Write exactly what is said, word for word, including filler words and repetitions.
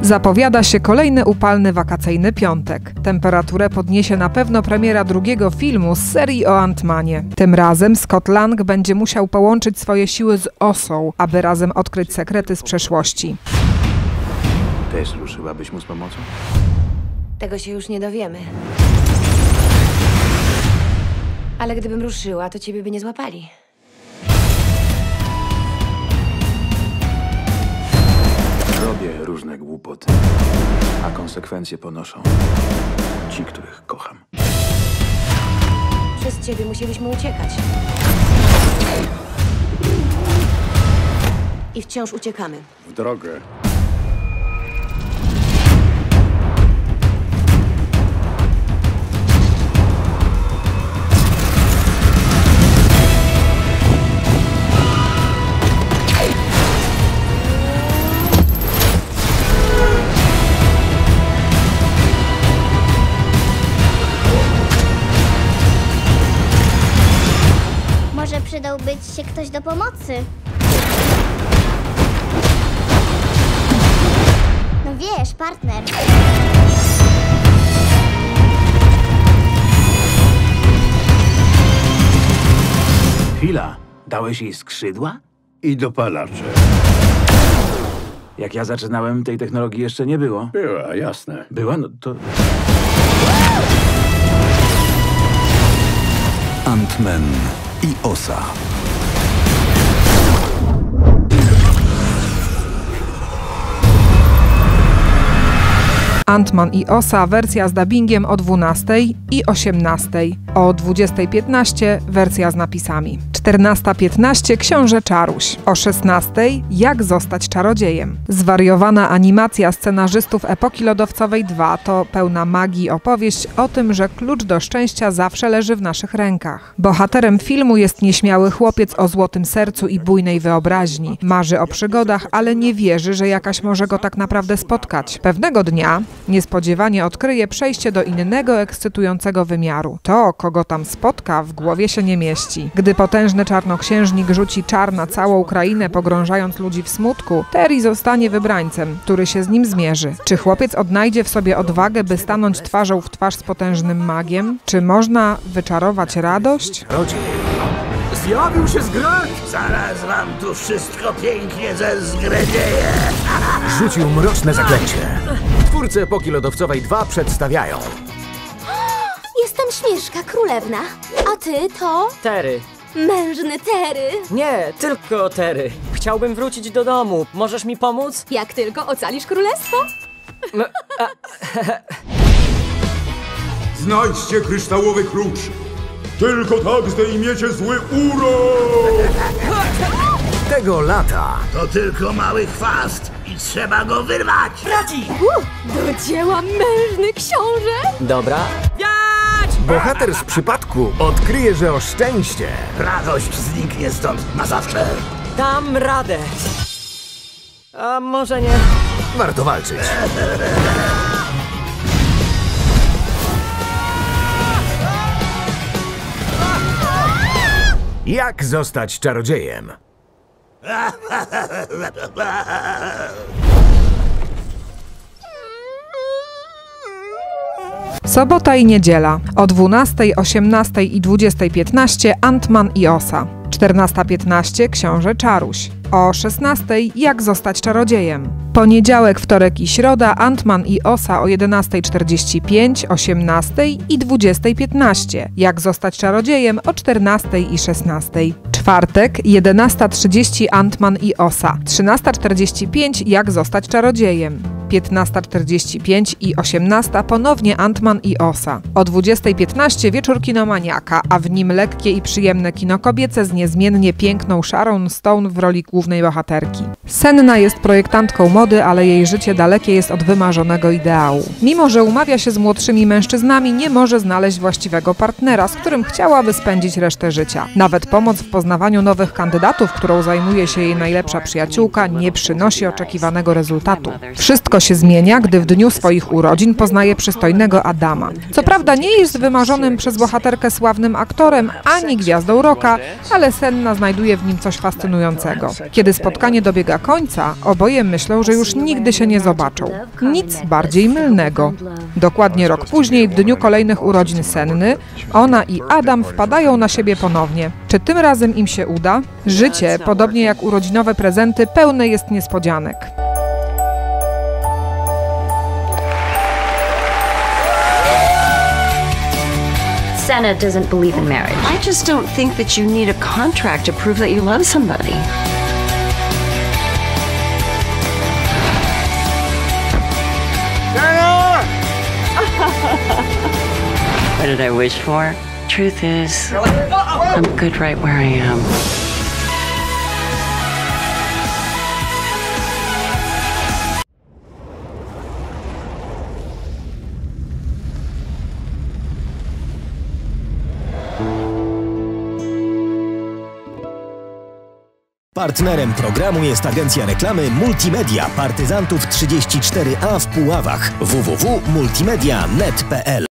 Zapowiada się kolejny upalny wakacyjny piątek. Temperaturę podniesie na pewno premiera drugiego filmu z serii o Ant-Manie. Tym razem Scott Lang będzie musiał połączyć swoje siły z Osą, aby razem odkryć sekrety z przeszłości. Też ruszyłabyś mu z pomocą? Tego się już nie dowiemy. Ale gdybym ruszyła, to ciebie by nie złapali. Robię różne głupoty, a konsekwencje ponoszą ci, których kocham. Przez ciebie musieliśmy uciekać. I wciąż uciekamy. W drogę. Może przydałby ci się ktoś do pomocy? No wiesz, partner. Chwila, dałeś jej skrzydła? I dopalacze. Jak ja zaczynałem, tej technologii jeszcze nie było. Była, jasne. Była? No to... Ant-Man i Osa. Ant-Man i Osa wersja z dubbingiem o dwunastej i osiemnastej. O dwudziestej piętnaście wersja z napisami. czternasta piętnaście Książę Czaruś. O szesnastej Jak zostać czarodziejem. Zwariowana animacja scenarzystów epoki lodowcowej dwa to pełna magii opowieść o tym, że klucz do szczęścia zawsze leży w naszych rękach. Bohaterem filmu jest nieśmiały chłopiec o złotym sercu i bujnej wyobraźni. Marzy o przygodach, ale nie wierzy, że jakaś może go tak naprawdę spotkać. Pewnego dnia niespodziewanie odkryje przejście do innego ekscytującego wymiaru. To, kogo tam spotka, w głowie się nie mieści. Gdy potężny czarnoksiężnik rzuci czar na całą krainę, pogrążając ludzi w smutku, Terry zostanie wybrańcem, który się z nim zmierzy. Czy chłopiec odnajdzie w sobie odwagę, by stanąć twarzą w twarz z potężnym magiem? Czy można wyczarować radość? Rodzie, zjawił się zgrad! Zaraz wam tu wszystko pięknie zezgredzie. Rzucił mroczne zaklęcie. Twórcy epoki lodowcowej dwa przedstawiają. Jestem Śnieżka Królewna. A ty to? Terry. Mężny Terry. Nie, tylko Terry. Chciałbym wrócić do domu. Możesz mi pomóc? Jak tylko ocalisz królestwo. No, a... Znajdźcie kryształowy klucz. Tylko tak zdejmiecie zły urok! Tego lata To tylko mały chwast i trzeba go wyrwać. Braci! Do dzieła, mężny książę. Dobra. Wiać! bohater z przypadku odkryje, że o szczęście Radość zniknie stąd na zawsze. Dam radę. A może nie? warto walczyć. Jak zostać czarodziejem? Sobota i niedziela. O dwunastej, osiemnastej i dwudziestej piętnaście Ant-Man i Osa. czternasta piętnaście Książę Czaruś. O szesnastej Jak zostać czarodziejem. Poniedziałek, wtorek i środa Ant-Man i Osa o jedenastej czterdzieści pięć, osiemnastej i dwudziestej piętnaście. Jak zostać czarodziejem o czternastej i szesnastej. Czwartek, jedenasta trzydzieści Ant-Man i Osa. trzynasta czterdzieści pięć Jak zostać czarodziejem. piętnasta czterdzieści pięć i osiemnasta ponownie Ant-Man i Osa. O dwudziestej piętnaście wieczór kinomaniaka, a w nim lekkie i przyjemne kino kobiece z niezmiennie piękną Sharon Stone w roli głównej bohaterki. Senna jest projektantką mody, ale jej życie dalekie jest od wymarzonego ideału. Mimo że umawia się z młodszymi mężczyznami, nie może znaleźć właściwego partnera, z którym chciałaby spędzić resztę życia. Nawet pomoc w poznawaniu nowych kandydatów, którą zajmuje się jej najlepsza przyjaciółka, nie przynosi oczekiwanego rezultatu. Wszystko się zmienia, gdy w dniu swoich urodzin poznaje przystojnego Adama. Co prawda nie jest wymarzonym przez bohaterkę sławnym aktorem, ani gwiazdą rocka, ale Senna znajduje w nim coś fascynującego. Kiedy spotkanie dobiega końca, oboje myślą, że już nigdy się nie zobaczą. Nic bardziej mylnego. Dokładnie rok później, w dniu kolejnych urodzin Senny, ona i Adam wpadają na siebie ponownie. Czy tym razem im się uda? Życie, podobnie jak urodzinowe prezenty, pełne jest niespodzianek. Senna doesn't believe in marriage. I just don't think that you need a contract to prove that you love somebody. Senna! What did I wish for? Truth is, I'm good right where I am. Partnerem programu jest agencja reklamy Multimedia Partyzantów trzydzieści cztery A w Puławach. w w w kropka multimedia kropka net kropka p l